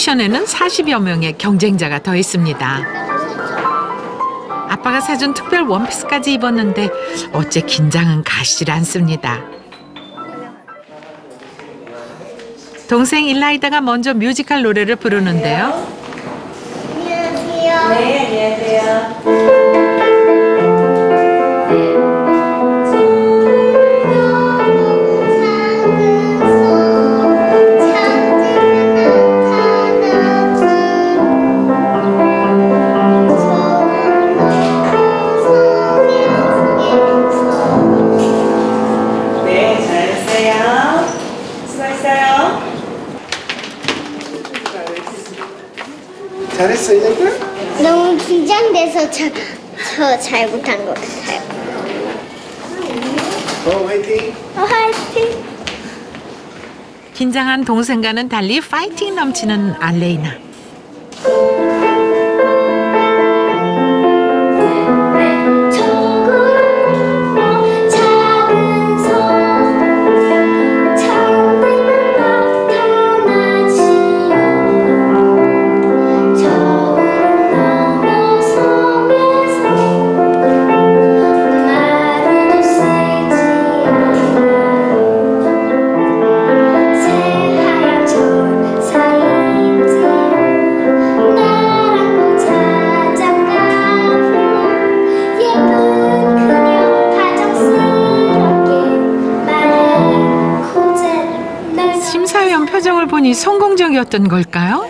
오디션에는 40여 명의 경쟁자가 더 있습니다. 아빠가 사준 특별 원피스까지 입었는데 어째 긴장은 가시질 않습니다. 동생 일라이다가 먼저 뮤지컬 노래를 부르는데요. 안녕하세요. 네, 안녕하세요. 네, 잘했어요. 수고했어요. 잘했어, 이제가? 너무 긴장돼서 저 잘 못한 것 같아요. 화이팅! 화이팅! 긴장한 동생과는 달리 파이팅 넘치는 알레이나. 심사위원 표정을 보니 성공적이었던 걸까요?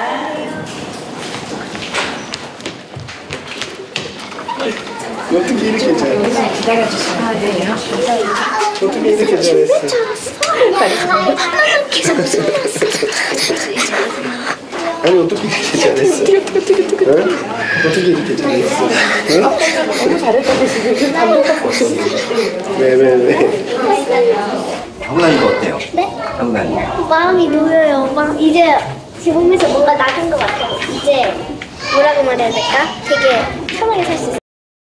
어떻게 이렇게 잘했어? 기다려주시면 돼요. 어떻게 이렇게 잘했어? 아니 어떻게 이렇게 잘했어? 응? 어떻게 이렇게 잘했어? 응? 너무 잘했다고 지금 감동받고 있어요. 왜? 경난이가 어때요? 네? 경난이. 마음이 놓여요. 이제 제 몸에서 뭔가 나간 것 같아요. 이제 뭐라고 말해야 될까? 되게 편하게 살 수 있어요.